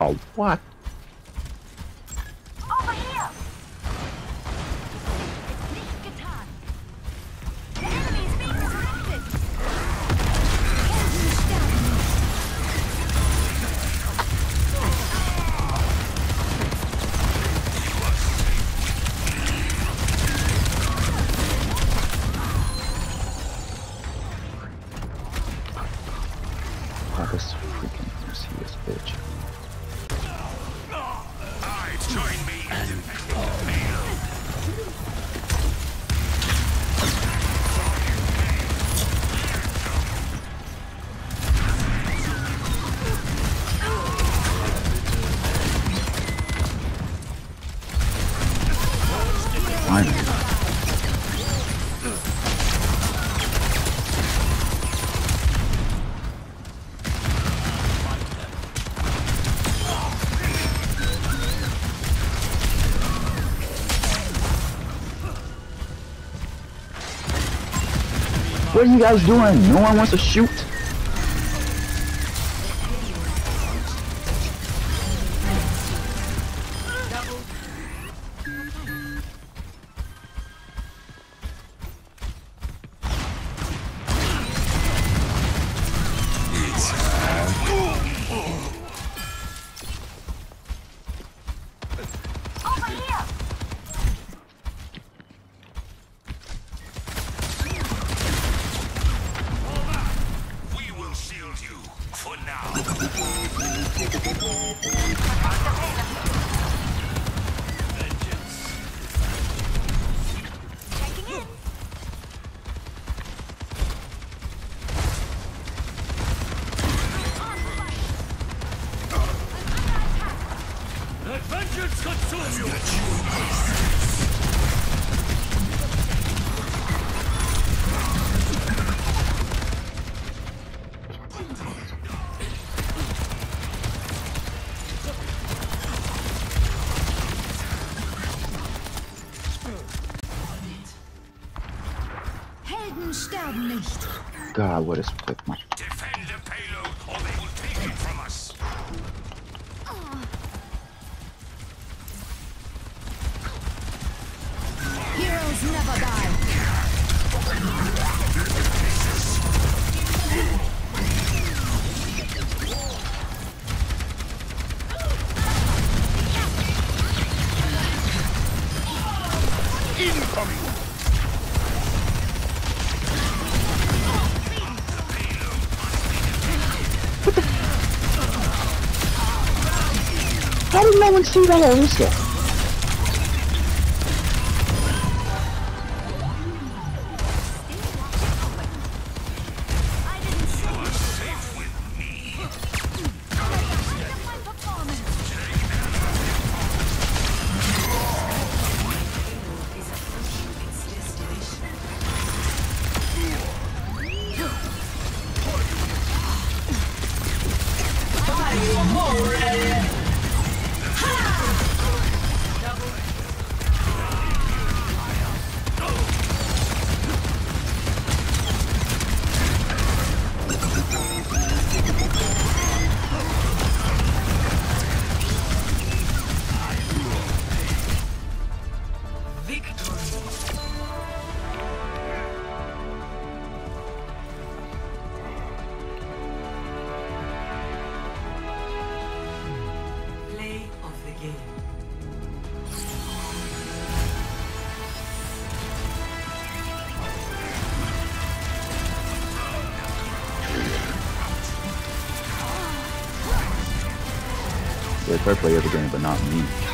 Oh, what? Over here! Nicht getan. The enemy is being directed. Oh, this freaking Lucius bitch. Join me in the Finally. What are you guys doing? No one wants to shoot. Over here! We will shield you for now. Checking in. Vengeance consume you! Helden sterben nicht. God, what is with my... Defend the payload or they will take it from us. Heroes never die. Incoming! How did no one see that also? I didn't say You are safe with me. my performance. Play of the game. Yeah, fair play every game, but not me.